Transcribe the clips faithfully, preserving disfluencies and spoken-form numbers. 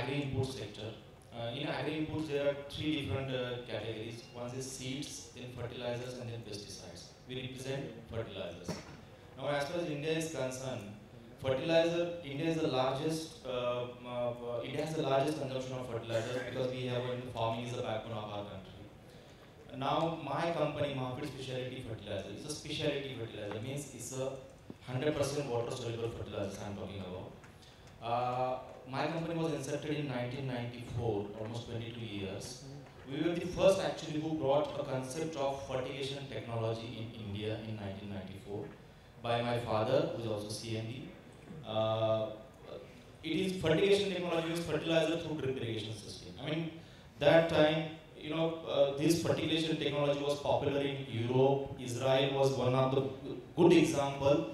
Agri Inputs sector. Uh, in Agri Inputs, there are three different uh, categories. One is seeds, then fertilizers, and then pesticides. We represent fertilizers. Now, as far as India is concerned, fertilizer, India is the largest, uh, uh, India has the largest consumption of fertilizers because we have, uh, farming is the backbone of our country. Now, my company, Mahafeed Speciality Fertilizer, is a specialty fertilizer, means it's a one hundred percent water soluble fertilizer I'm talking about. Uh, my company was incepted in nineteen ninety-four, almost twenty-two years. We were the first actually who brought a concept of fertigation technology in India in nineteen ninety-four by my father, who is also C M D. Uh, it is fertigation technology is fertilizer through drip irrigation system. I mean, that time, you know, uh, this fertigation technology was popular in Europe. Israel was one of the good example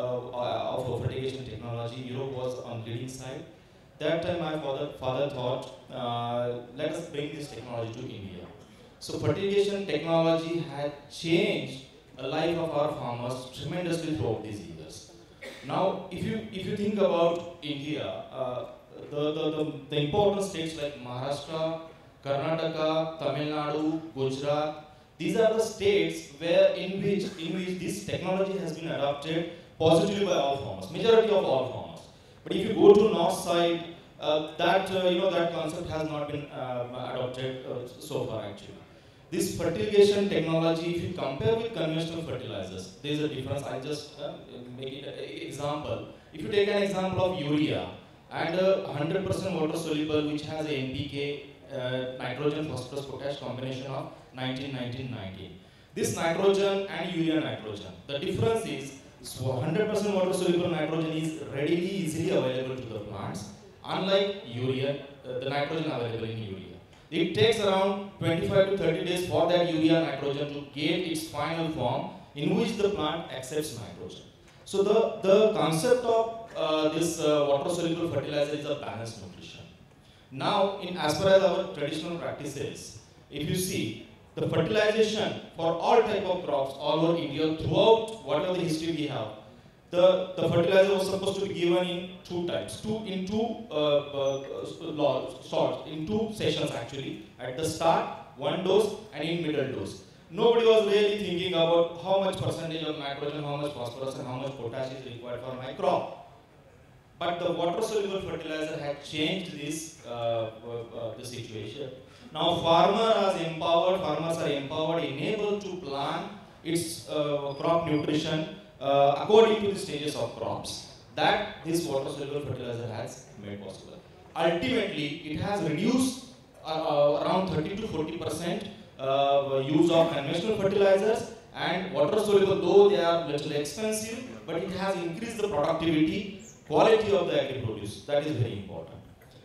uh, of fertigation technology. Europe was on leading side. That time my father, father thought, uh, let us bring this technology to India. So fertigation technology had changed the life of our farmers tremendously throughout these years. Now, if you if you think about India, uh, the, the, the, the important states like Maharashtra, Karnataka, Tamil Nadu, Gujarat, these are the states where in which in which this technology has been adopted positively by all farmers, majority of all farmers. But if you go to north side, uh, that uh, you know that concept has not been uh, adopted uh, so far actually. This fertigation technology, if you compare with conventional fertilizers, there is a difference. I just uh, make it an example. If you take an example of urea and a one hundred percent water soluble which has a N P K, uh, nitrogen, phosphorus, potash combination of nineteen nineteen nineteen. This nitrogen and urea nitrogen, the difference is so one hundred percent water soluble nitrogen is readily, easily available to the plants, unlike urea, uh, the nitrogen available in urea. It takes around twenty-five to thirty days for that urea nitrogen to get its final form in which the plant accepts nitrogen. So the, the concept of uh, this uh, water soluble fertilizer is a balanced nutrition. Now, in as far as our traditional practices, if you see, the fertilization for all type of crops all over India throughout whatever the history we have, the, the fertilizer was supposed to be given in two types, two in two uh, uh, sorts, in two sessions actually. At the start, one dose, and in middle dose. Nobody was really thinking about how much percentage of nitrogen, how much phosphorus, and how much potash is required for my crop. But the water soluble fertilizer had changed this uh, uh, uh, the situation. Now farmer are empowered, farmers are empowered, enabled to plan its uh, crop nutrition uh, according to the stages of crops that this water soluble fertilizer has made possible. Ultimately, it has reduced uh, uh, around thirty to forty percent uh, use of conventional fertilizers, and water soluble, though they are little expensive, but it has increased the productivity, quality of the agri produce. That is very important.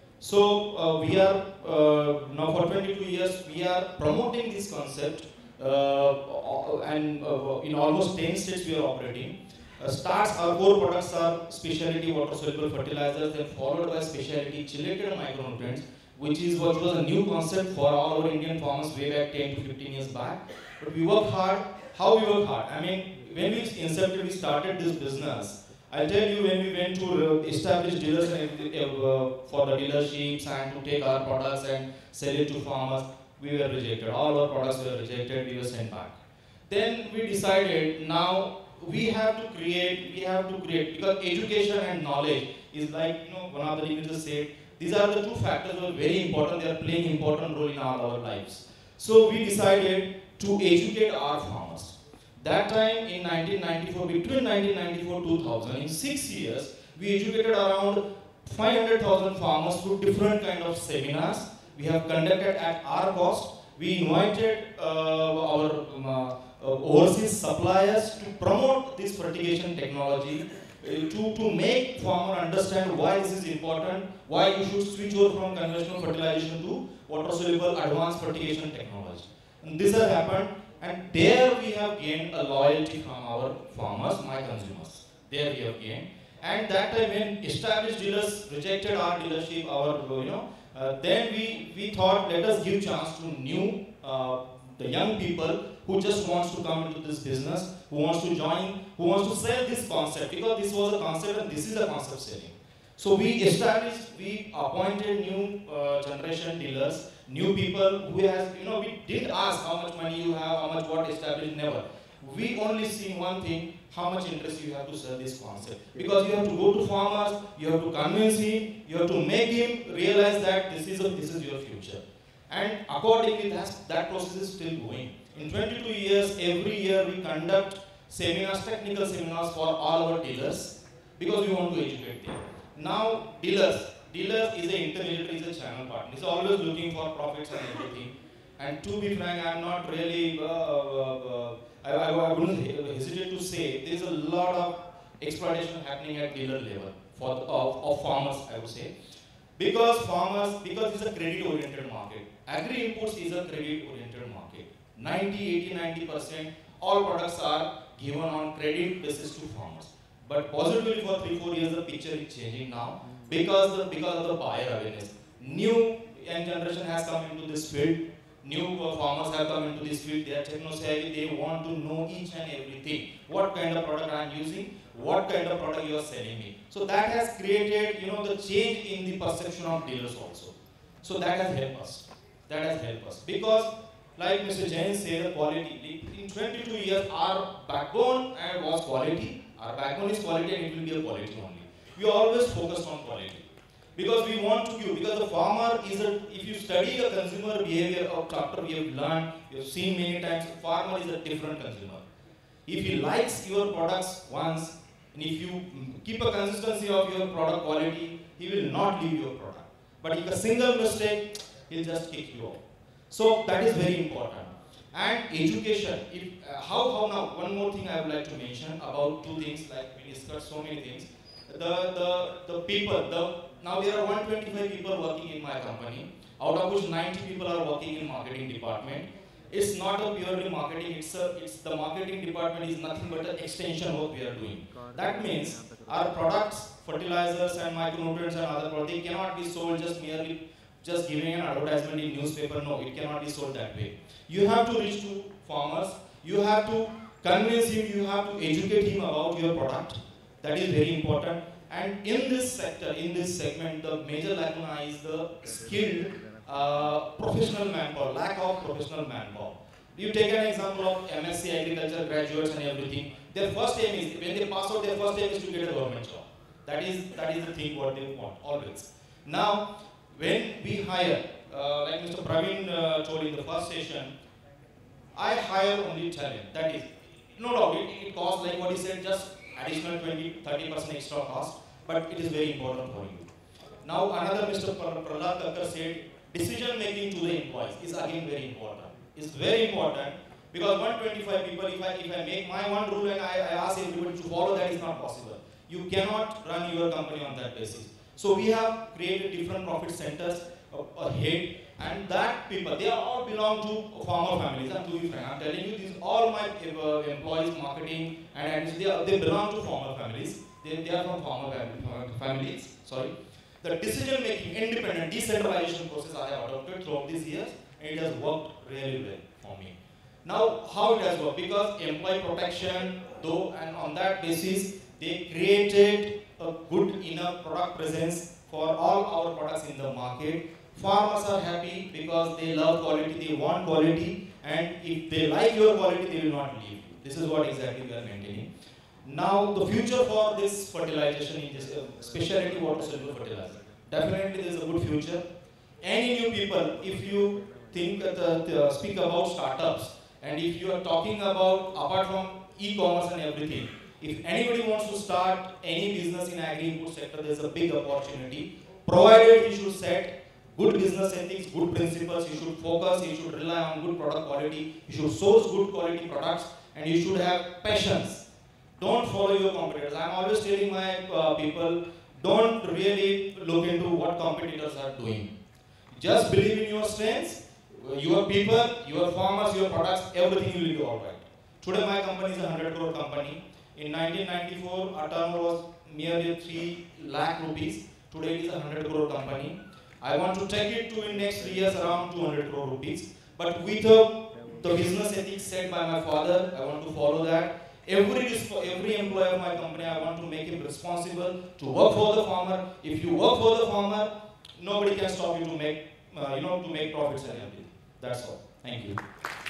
So uh, we are uh, now for twenty-two years we are promoting this concept, uh, and uh, in almost ten states we are operating. Uh, starts our core products are specialty water soluble fertilizers, then followed by specialty chelated micronutrients, which is what was a new concept for all our Indian farmers way back ten to fifteen years back. But we work hard. How we work hard? I mean, when we incepted, we started this business. I'll tell you, when we went to establish dealers uh, for the dealerships and to take our products and sell it to farmers, we were rejected. All our products were rejected, we were sent back. Then we decided, now we have to create, we have to create, because education and knowledge is like, you know, one of the leaders said, these are the two factors that are very important, they are playing important role in all our lives. So we decided to educate our farmers. That time in nineteen ninety-four, between nineteen ninety-four to two thousand, in six years, we educated around five hundred thousand farmers through different kind of seminars. We have conducted at our cost. We invited uh, our um, uh, overseas suppliers to promote this fertigation technology, uh, to, to make farmer understand why this is important, why you should switch over from conventional fertilization to water soluble advanced fertigation technology. And this has happened. And there we have gained a loyalty from our farmers, my consumers. There we have gained. And that time when established dealers rejected our dealership, our, you know, uh, then we, we thought, let us give chance to new, uh, the young people who just wants to come into this business, who wants to join, who wants to sell this concept, because this was a concept and this is a concept selling. So we established, we appointed new uh, generation dealers, new people who has, you know, we didn't ask how much money you have, how much what established, never. We only see one thing, how much interest you have to sell this concept. Because you have to go to farmers, you have to convince him, you have to make him realize that this is, a, this is your future. And accordingly, that's, that process is still going. In twenty-two years, every year we conduct seminars, technical seminars for all our dealers, because we want to educate them. Now, dealers, dealers is an intermediary, is a channel partner. He's always looking for profits and everything. And to be frank, I'm not really, uh, uh, I, I, I wouldn't hesitate to say, there's a lot of exploitation happening at dealer level for the, of, of farmers, I would say. Because farmers, because it's a credit-oriented market. Agri inputs is a credit-oriented market. ninety, eighty, ninety percent, all products are given on credit basis to farmers. But positively for three, four years, the picture is changing now because, the, because of the buyer awareness. New young generation has come into this field. New uh, farmers have come into this field. They are techno-savvy. They want to know each and everything. What kind of product I am using? What kind of product you are selling me? So that has created, you know, the change in the perception of dealers also. So that has helped us. That has helped us because, like Mister Jain said, the quality. In twenty-two years, our backbone and was quality. Our backbone is quality, and it will be a quality only. We always focus on quality because we want to give. Because the farmer is a. If you study a consumer behavior of chapter we have learned, you have seen many times. Farmer is a different consumer. If he likes your products once, and if you keep a consistency of your product quality, he will not leave your product. But if a single mistake, he'll just kick you off. So that is very important. And education. If, uh, how, how now, one more thing I would like to mention about two things, like we discussed so many things. The, the, the people, the, now there are one hundred twenty-five people working in my company, out of which ninety people are working in marketing department. It's not a purely marketing, it's, a, it's the marketing department is nothing but an extension of what we are doing. That means our products, fertilizers and micronutrients and other products, they cannot be sold just merely just giving an advertisement in newspaper. No, it cannot be sold that way. You have to reach to farmers, you have to convince him, you have to educate him about your product. That is very important. And in this sector, in this segment, the major lacuna is the skilled uh, professional manpower, lack of professional manpower. You take an example of M S C agriculture graduates and everything. Their first aim is, when they pass out, their first aim is to get a government job. That is, that is the thing what they want, always. Now, when we hire, uh, like Mister Pravin uh, told in the first session, I hire only talent. That is, no doubt, it, it costs, like what he said, just additional twenty, thirty percent extra cost, but it is very important for you. Now, another Mister Prahlad Thakkar said, decision making to the employees is again very important. It's very important because one hundred twenty-five people, if I, if I make my one rule and I, I ask everybody to follow, that is not possible. You cannot run your company on that basis. So we have created different profit centers ahead, and that people, they all belong to farmer families. And to be frank, I'm telling you, these all my uh, employees, marketing, and they, are, they belong to farmer families. They, they are from farmer families. Sorry. The decision making, independent, decentralization process I have adopted throughout these years, and it has worked really well for me. Now, how it has worked? Because employee protection, though, and on that basis, they created a good enough product presence for all our products in the market. Farmers are happy because they love quality, they want quality, and if they like your quality, they will not leave you. This is what exactly we are maintaining. Now, the future for this fertilization in this uh, specialty water soluble fertilizer. Definitely, there is a good future. Any new people, if you think that uh, the, speak about startups, and if you are talking about apart from e-commerce and everything, if anybody wants to start any business in agri-input sector, there is a big opportunity. Provided you should set good business ethics, good principles, you should focus, you should rely on good product quality, you should source good quality products, and you should have patience. Don't follow your competitors. I'm always telling my uh, people, don't really look into what competitors are doing. Just believe in your strengths, your people, your farmers, your products, everything will be all right. Today my company is a one hundred crore company. In nineteen ninety-four, our turnover was merely three lakh rupees. Today it is a one hundred crore company. I want to take it to in next three years around two hundred crore rupees. But with uh, the business ethics set by my father, I want to follow that. Every, every employee of my company, I want to make him responsible to work for the farmer. If you work for the farmer, nobody can stop you to make, uh, you know, to make profits and everything. That's all. Thank you.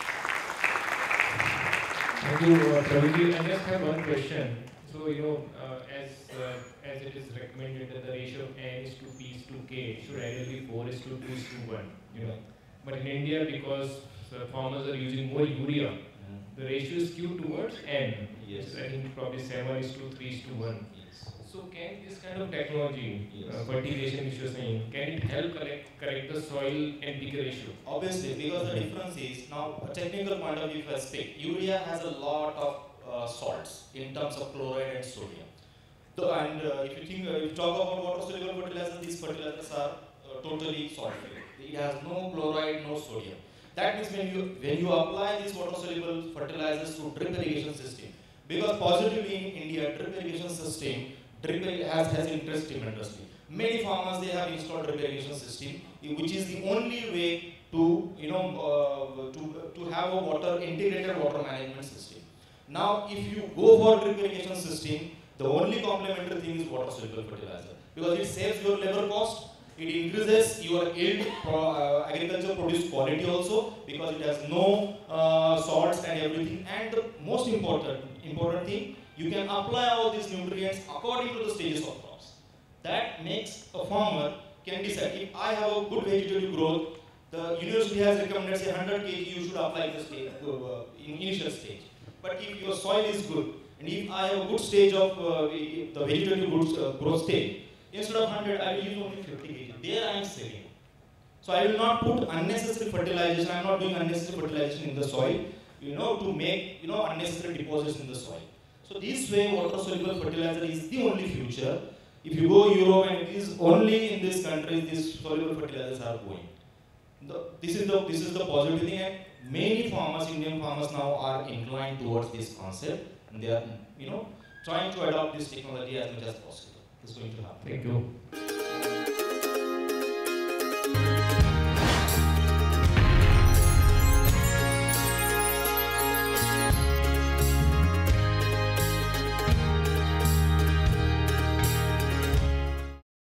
Thank you, uh, Pravin. I just have one question. So, you know, uh, as uh, as it is recommended that the ratio of N is to P is to K, should ideally be four is to two is to one. You know, but in India, because uh, farmers are using more urea, mm. the ratio is skewed towards N. Yes. I think probably seven is to three is to one. Yes. So, can this kind of technology, yes. uh, fertilization, which you are saying, can it help correct, correct the soil N P K ratio? Obviously, because the difference is now a technical point of view. If I speak, urea has a lot of uh, salts in terms of chloride and sodium. So, and uh, if you think, uh, if you talk about water soluble fertilizers, these fertilizers are uh, totally salt free. It has no chloride, no sodium. That means when you when you apply these water soluble fertilizers to drip irrigation system, because positively in India, drip irrigation system drip has has increased tremendously. Many farmers, they have installed drip irrigation system, which is the only way to you know uh, to to have a water integrated water management system. Now, if you go for drip irrigation system, the only complementary thing is water soluble fertilizer, because it saves your labor cost, it increases your yield, uh, agriculture produce quality also, because it has no uh, salts and everything. And the most important important thing, you can apply all these nutrients according to the stages of crops. That makes a farmer can decide, if I have a good vegetative growth, the university has recommended say one hundred kilograms you should apply in the stage, uh, in initial stage. But if your soil is good, and if I have a good stage of uh, the vegetative growth, uh, growth stage, instead of one hundred, I will use only fifty kilograms. There I am saving. So I will not put unnecessary fertilization. I am not doing unnecessary fertilization in the soil, you know, to make you know unnecessary deposits in the soil. So this way, water soluble fertilizer is the only future. If you go Europe, and it is only in this country these soluble fertilizers are going. The, this is the this is the positive thing, and many farmers, Indian farmers now are inclined towards this concept, and they are you know trying to adopt this technology as much as possible. It's going to happen. Thank you.